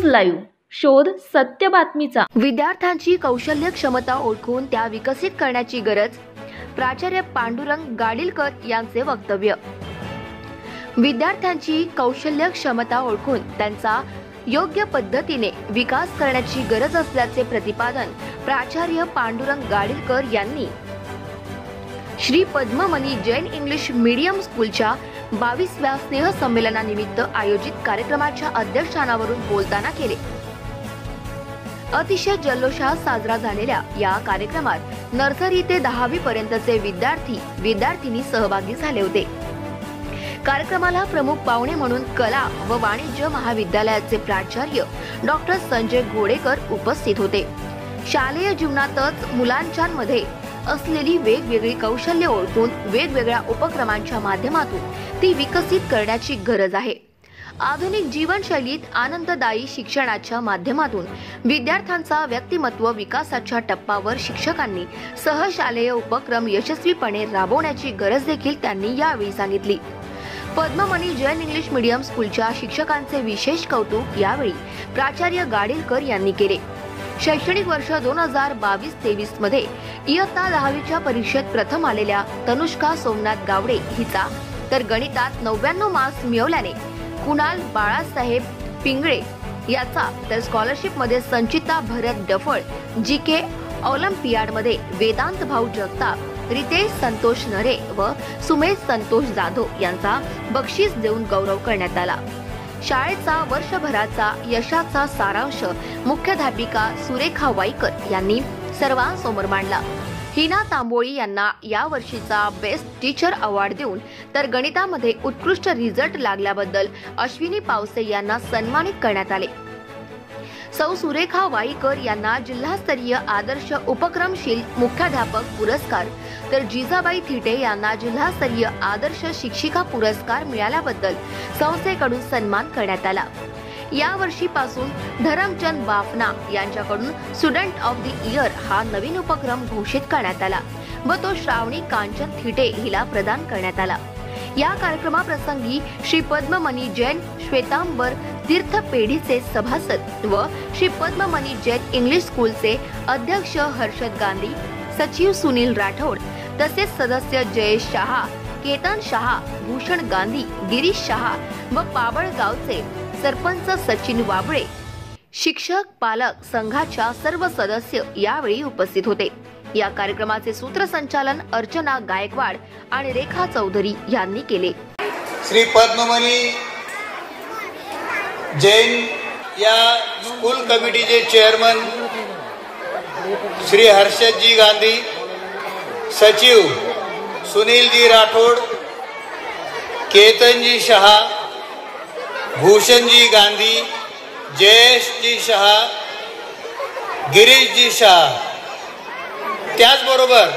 Live शोध सत्य बातमीचा। विद्यार्थ्यांची कौशल्य क्षमता ओळखून त्या विकसित करण्याची गरज, प्राचार्य पांडुरंग गाडीलकर यांचे वक्तव्य। विद्यार्थ्यांची कौशल्य क्षमता ओळखून त्यांचा योग्य पद्धतीने विकास करण्याची गरज असल्याचे प्रतिपादन प्राचार्य पांडुरंग गाडीलकर यांनी श्री पद्ममणी जैन इंग्लिश मीडियम स्कूलच्या 22व्या स्नेह संमेलनानिमित्त आयोजित कार्यक्रमाच्या अध्यक्षस्थानावरून बोलताना केले। अतिशय जल्लोषात साजरा झालेल्या या कार्यक्रमात नर्सरी ते 10वी पर्यंतचे विद्यार्थी सहभागी झाले होते। कार्यक्रमाला प्रमुख पाहुणे म्हणून कला व वाणिज्य महाविद्यालयाचे प्राचार्य डॉक्टर संजय घोडेकर उपस्थित होते। शालेय जीवनातच मुलांमध्ये असलेली वेगवेगळी कौशल्य ओळखून वेगवेगळ्या उपक्रमांच्या माध्यमातून ती विकसित करण्याची गरज आहे। आधुनिक जीवनशैलीत आनंददायी शिक्षणाच्या माध्यमातून विद्यार्थ्यांचा व्यक्तिमत्व विकासाच्या टप्प्यावर शिक्षकांनी सहशालेय उपक्रम यशस्वीपणे राबवण्याची गरज देखील त्यांनी यावेळी सांगितली। पद्ममणी जैन इंग्लिश मीडियम स्कूलच्या शिक्षकांचे विशेष कौतुक यावेळी प्राचार्य गाडीलकर यांनी केले। शैक्षणिक वर्ष 2022-23 मध्ये इयत्ता 10वीच्या परीक्षेत प्रथम आलेल्या तनुष्का सोमनाथ गावडे हिचा तर गणितात 99 मार्क्स मिळवल्याने कुणाल बाळासाहेब पिंगळे याचा तर स्कॉलरशिप मध्ये संचिता भरत डफळ, जीके ऑलिम्पियाड मध्ये वेदांत भाऊ जगताप, रितेश संतोष नरे व सुमेश संतोष जाधव यांचा बक्षीस देऊन गौरव करण्यात आला। शाळेचा वर्षभराचा यशाचा सारांश मुख्याध्यापिका सुरेखा वाईकर यांनी सर्वांसमोर मांडला। हिना तांबोळी यांना या वर्षीचा बेस्ट टीचर अवॉर्ड देऊन तर गणितामध्ये उत्कृष्ट रिझल्ट लागल्याबद्दल अश्विनी पावसे यांना सन्मानित करण्यात आले। सौ सुरेखा वाईकर यांना जिल्हास्तरीय आदर्श उपक्रमशील मुख्याध्यापक पुरस्कार तर जिजाबाई थिटे यांना जिल्हास्तरीय आदर्श शिक्षिका पुरस्कार मिळाल्याबद्दल संस्थेकडून सन्मान करण्यात आला। या वर्षीपासून धरमचंद बाफना यांच्याकडून स्टुडंट ऑफ द इयर हा नवीन उपक्रम घोषित करण्यात आला व तो श्रावणी कांचन थिटे हिला प्रदान करण्यात आला। या कार्यक्रमाप्रसंगी श्री पद्ममणी जैन श्वेतांबर तीर्थ पेढीचे सभासद व श्री पद्ममणी जैन इंग्लिश स्कूलचे अध्यक्ष हर्षद गांधी, सचिव सुनील राठोड तसेच सदस्य जयेश शहा, केतन शहा, भूषण गांधी, गिरीश शहा व पाबळगावचे सरपंच सचिन वाबळे, शिक्षक पालक संघाच्या सर्व सदस्य यावेळी उपस्थित होते। या कार्यक्रमाचे सूत्रसंचालन अर्चना गायकवाड आणि रेखा चौधरी यांनी केले। श्री पद्ममणी जैन या स्कूल कमिटीचे चेअरमन श्री हर्षदजी गांधी, सचिव सुनीलजी राठोड, केतनजी शहा, भूषणजी गांधी, जयेशजी शहा, गिरीशजी शहा, त्याचबरोबर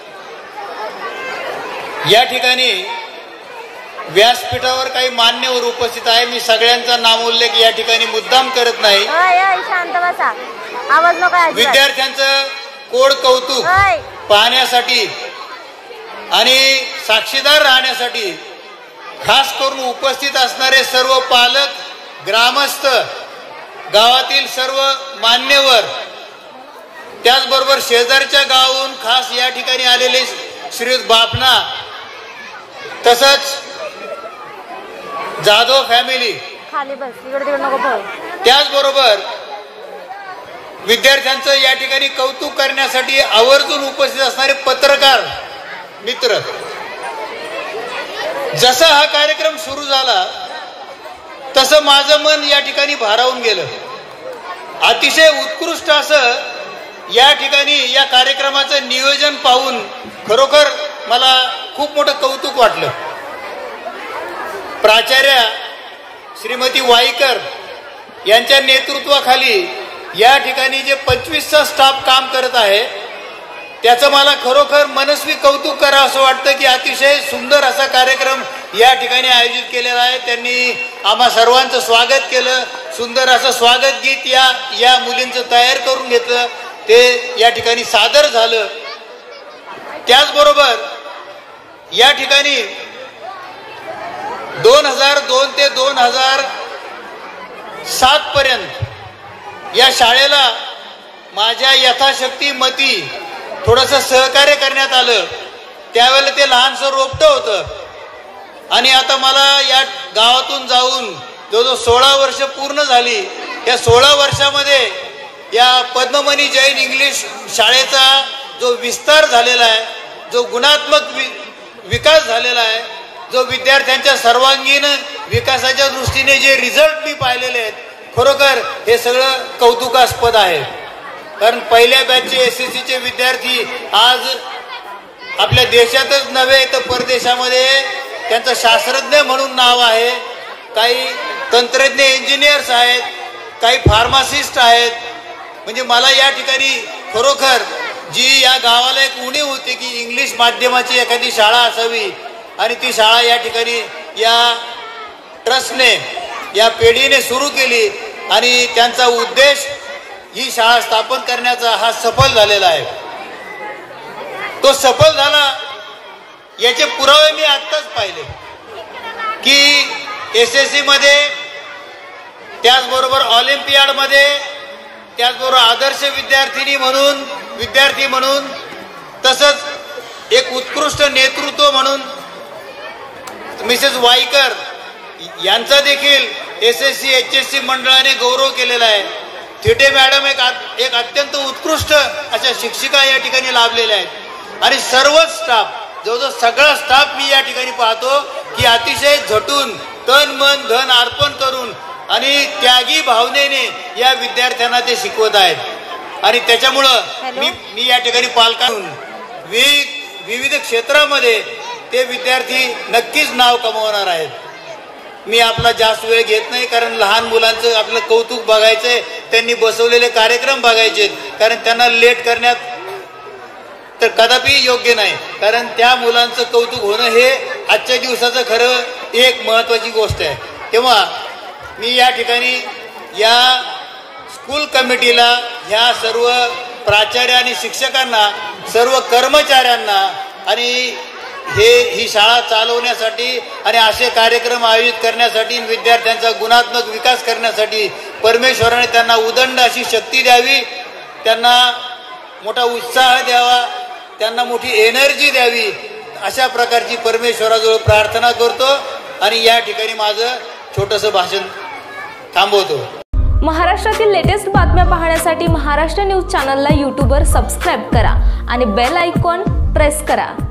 या ठिकाणी व्यासपीठावर काही मान्यवर उपस्थित आहे। मी सगळ्यांचा नामोल्लेख या ठिकाणी मुद्दाम करत नाही। विद्यार्थ्यांचं कोड कौतुक पाहण्यासाठी आणि साक्षीदार राहण्यासाठी खास करून उपस्थित असणारे सर्व पालक, ग्रामस्थ, गावातील सर्व मान्यवर, त्याचबरोबर शेजारच्या गावाहून खास या ठिकाणी आलेले श्रीयुत बापना, तसंच जाधव फॅमिली, त्याचबरोबर विद्यार्थ्यांचं या ठिकाणी कौतुक करण्यासाठी आवर्जून उपस्थित असणारे पत्रकार मित्र। जसा हा कार्यक्रम सुरू झाला तसं माझं मन या ठिकाणी भारावून गेलं। अतिशय उत्कृष्ट असं या ठिकाणी या कार्यक्रमाचं नियोजन पाहून खरोखर मला खूप मोठं कौतुक वाटलं। प्राचार्य श्रीमती वाईकर यांच्या नेतृत्वाखाली या ठिकाणी जे 25चा स्टाफ काम करत आहे त्याचं मला खरोखर मनस्वी कौतुक करावं असं वाटतं की अतिशय सुंदर असा कार्यक्रम या ठिकाणी आयोजित केलेला आहे। त्यांनी आम्हा सर्वांचं स्वागत केलं। सुंदर असं स्वागत गीत या मुलींचं तयार करून घेतलं, ते या ठिकाणी सादर झालं। त्याचबरोबर या ठिकाणी 2002 ते 2007 पर्यंत या शाळेला माझ्या यथाशक्ती मती थोडंसं सहकार्य करण्यात आलं, त्यावेळेला ते लहानसं रोपटं होतं. आणि आता मला या गावातून जाऊन जो 16 वर्ष पूर्ण झाली. या 16 वर्षामध्ये या पद्ममणी जैन इंग्लिश शाळेचा जो विस्तार झालेला आहे, जो गुणात्मक विकास झालेला आहे, जो विद्यार्थ्यांच्या सर्वांगीण विकासाच्या दृष्टीने जे रिझल्ट मी पाहिलेले आहेत, खरोखर हे सगळं कौतुकास्पद आहे. कारण पहिल्या बॅचचे SSCचे विद्यार्थी आज आपल्या देशातच नव्हे तर परदेशामध्ये त्यांचं शास्त्रज्ञ म्हणून नाव आहे. काही तंत्रज्ञ इंजिनियर्स आहेत, काही फार्मासिस्ट आहेत. म्हणजे मला या ठिकाणी खरोखर जी या गावाला एक उणीव होती की इंग्लिश माध्यमाची एखादी शाळा असावी, आणि ती शाळा या ठिकाणी या ट्रस्टने या पेढीने सुरू केली आणि त्यांचा उद्देश ही शाळा स्थापन करण्याचा हा सफल झालेला आहे. तो सफल झाला याचे पुरावे मी आत्ताच पाहिले की SSC मध्ये, त्याचबरोबर ऑलिम्पियाडमध्ये, त्याचबरोबर आदर्श विद्यार्थी म्हणून तसंच एक उत्कृष्ट नेतृत्व म्हणून मिसेस वाईकर यांचा देखील SSC HSC मंडळाने गौरव केलेला आहे. थिटे मॅडम एक अत्यंत उत्कृष्ट अशा शिक्षिका या ठिकाणी लाभलेल्या आहेत. आणि सर्वच स्टाफ, जवळजवळ सगळा स्टाफ मी या ठिकाणी पाहतो की अतिशय झटून तन मन धन अर्पण करून आणि त्यागी भावनेने या विद्यार्थ्यांना ते शिकवत आहेत. आणि त्याच्यामुळं मी या ठिकाणी पालकांना विविध क्षेत्रामध्ये ते विद्यार्थी नक्कीच नाव कमवणार आहेत. मी आपला जास्त वेळ घेत नाही, कारण लहान मुलांचं आपलं कौतुक बघायचंय, त्यांनी बसवलेले कार्यक्रम बघायचे, कारण त्यांना लेट करण्यात तर कदापि योग्य नाही. कारण त्या मुलांचं कौतुक होणं हे आजच्या दिवसाचं खरं एक महत्वाची गोष्ट आहे. तेव्हा मी या ठिकाणी या स्कूल कमिटीला, ह्या सर्व प्राचार्य आणि शिक्षकांना, सर्व कर्मचाऱ्यांना आणि ही शाळा चालवण्यासाठी आणि असे कार्यक्रम आयोजित करण्यासाठी, विद्यार्थ्यांचा गुणात्मक विकास करण्यासाठी परमेश्वराने त्यांना उदंड अशी शक्ती द्यावी, त्यांना मोठा उत्साह द्यावा, त्यांना मोठी एनर्जी द्यावी, अशा प्रकारची परमेश्वराजवळ प्रार्थना करतो आणि या ठिकाणी माझं छोटंसं भाषण थांबवतो. महाराष्ट्रातील लेटेस्ट बातम्या पाहण्यासाठी महाराष्ट्र न्यूज चॅनलला यूट्यूबवर सबस्क्राईब करा आणि बेल आयकॉन प्रेस करा.